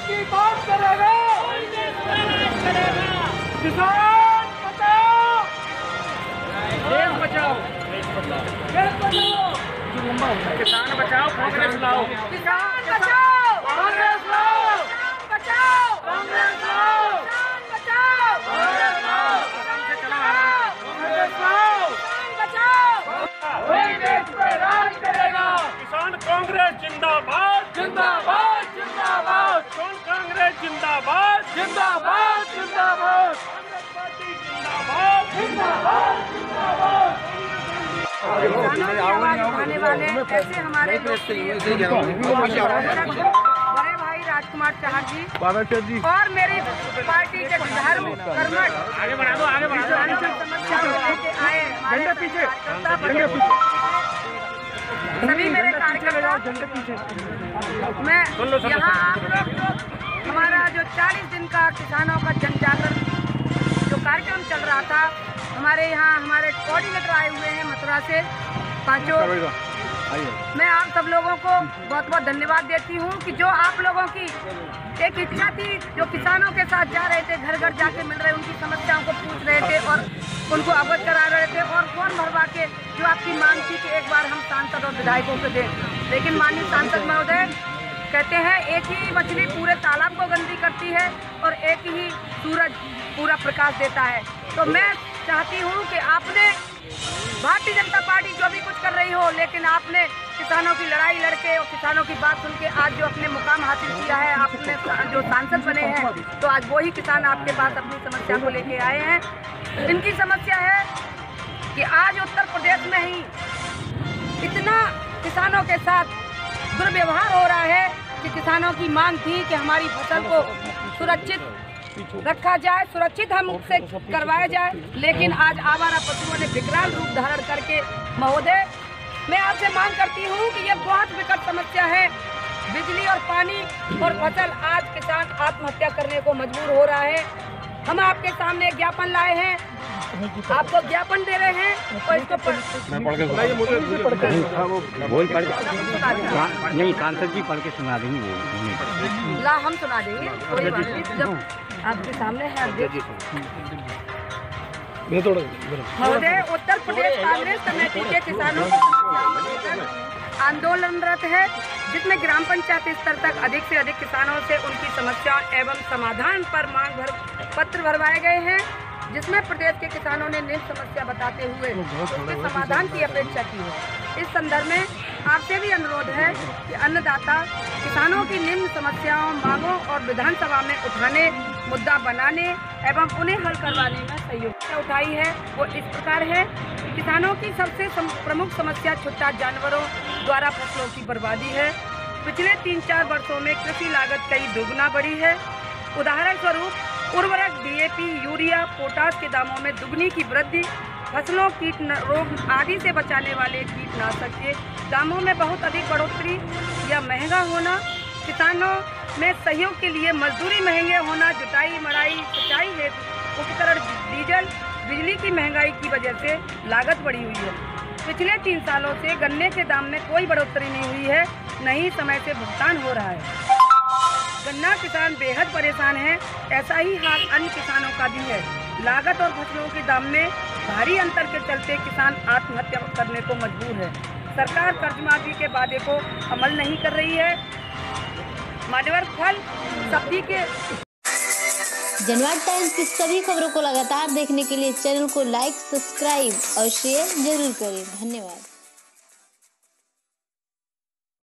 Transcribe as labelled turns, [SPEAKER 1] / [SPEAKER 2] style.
[SPEAKER 1] की बात करेगा, किसान बचाओ, देश बचाओ, देश बचाओ, किसान बचाओ, कांग्रेस लाओ, किसान बचाओ, कांग्रेस लाओ, किसान बचाओ, कांग्रेस लाओ, किसान बचाओ, कांग्रेस लाओ, कांग्रेस लाओ, किसान बचाओ, वही देश पे राज करेगा।
[SPEAKER 2] किसान कांग्रेस जिंदाबाद,
[SPEAKER 1] जिंदाबाद जिंदाबाद,
[SPEAKER 2] किसान कांग्रेस जिंदाबाद,
[SPEAKER 1] जिंदाबाद जिंदाबाद,
[SPEAKER 2] कांग्रेस पार्टी जिंदाबाद,
[SPEAKER 1] जिंदाबाद जिंदाबाद।
[SPEAKER 3] किसानों की आवाज उठाने वाले ऐसे हमारे बड़े भाई राजकुमार चाहत जी और मेरी पार्टी के विधायक कर्मठ
[SPEAKER 2] आगे बढ़ा दो, आगे बढ़ा दो,
[SPEAKER 3] समस्या को लेके आए हमारे
[SPEAKER 2] पीछे,
[SPEAKER 3] सभी मेरे कार्यकर्ता। मैं यहाँ आप लोग हमारा जो 40 दिन का किसानों का जन जागरण जो कार्यक्रम चल रहा था, हमारे यहाँ हमारे कोऑर्डिनेटर आए हुए हैं मथुरा से पांचों। मैं आप सब लोगों को बहुत बहुत धन्यवाद देती हूँ कि जो आप लोगों की एक इच्छा थी, जो किसानों के साथ जा रहे थे, घर घर जाके मिल रहे, उनकी समस्याओं को पूछ रहे थे और उनको अवगत करा रहे थे और फॉर्म भरवा के जो आपकी मांग थी कि एक बार हम सांसद और विधायकों को दें। लेकिन माननीय सांसद महोदय कहते हैं एक ही मछली पूरे तालाब को गंदी करती है और एक ही सूरज पूरा प्रकाश देता है। तो मैं चाहती हूँ कि आपने भारतीय जनता पार्टी जो भी कुछ कर रही हो, लेकिन आपने किसानों की लड़ाई लड़के और किसानों की बात सुन के आज जो अपने मुकाम हासिल किया है, आपने जो सांसद बने हैं, तो आज वही किसान आपके पास अपनी समस्या को लेके आए हैं। इनकी समस्या है कि आज उत्तर प्रदेश में ही इतना किसानों के साथ दुर्व्यवहार हो रहा है कि किसानों की मांग थी कि हमारी फसल को सुरक्षित रखा जाए, सुरक्षित हम से करवाया जाए, लेकिन आज आवारा पशुओं ने विकराल रूप धारण करके महोदय मैं आपसे मांग करती हूँ कि ये बहुत विकट समस्या है। बिजली और पानी और फसल, आज किसान आत्महत्या करने को मजबूर हो रहा है। हम आपके सामने ज्ञापन लाए हैं, आपको ज्ञापन दे रहे हैं और इसको
[SPEAKER 4] नहीं सांसद जी पढ़ के सुना देंगे,
[SPEAKER 3] ला हम सुना देंगे, कोई बात नहीं। जब आपके सामने है महोदय, उत्तर प्रदेश कांग्रेस कमेटी के किसानों की समस्याओं को लेकर आंदोलनरत है, जिसमें ग्राम पंचायत स्तर तक अधिक से अधिक किसानों से उनकी समस्या एवं समाधान पर मांग पत्र भरवाए गए हैं, जिसमें प्रदेश के किसानों ने निम्न समस्या बताते हुए उसके समाधान की अपेक्षा की है। इस संदर्भ में आपसे भी अनुरोध है कि अन्नदाता किसानों की निम्न समस्याओं, मांगों और विधानसभा में उठाने, मुद्दा बनाने एवं उन्हें हल करवाने में सहयोग उठाई है। वो इस प्रकार है, किसानों की सबसे प्रमुख समस्या छुट्टा जानवरों द्वारा फसलों की बर्बादी है। पिछले 3-4 वर्षों में कृषि लागत कई दोगुना बढ़ी है। उदाहरण स्वरूप उर्वरक, डीएपी, यूरिया, पोटास के दामों में दुगनी की वृद्धि, फसलों कीट रोग आदि से बचाने वाले कीटनाशक के दामों में बहुत अधिक बढ़ोतरी या महंगा होना, किसानों में सहयोग के लिए मजदूरी महंगे होना, जुताई, मड़ाई, सिंचाई हेतु उपकरण, डीजल, बिजली की महंगाई की वजह से लागत बढ़ी हुई है। पिछले 3 सालों से गन्ने के दाम में कोई बढ़ोतरी नहीं हुई है, न ही समय से भुगतान हो रहा है। गन्ना किसान बेहद परेशान है। ऐसा ही हाल अन्य किसानों का भी है। लागत और फसलों के दाम में भारी अंतर के चलते किसान आत्महत्या करने को मजबूर है। सरकार कर्ज माफी के वादे को अमल नहीं कर रही है। मानवर फल सब्जी के
[SPEAKER 5] जनवाद टाइम्स की सभी खबरों को लगातार देखने के लिए चैनल को लाइक, सब्सक्राइब और शेयर जरूर करें। धन्यवाद।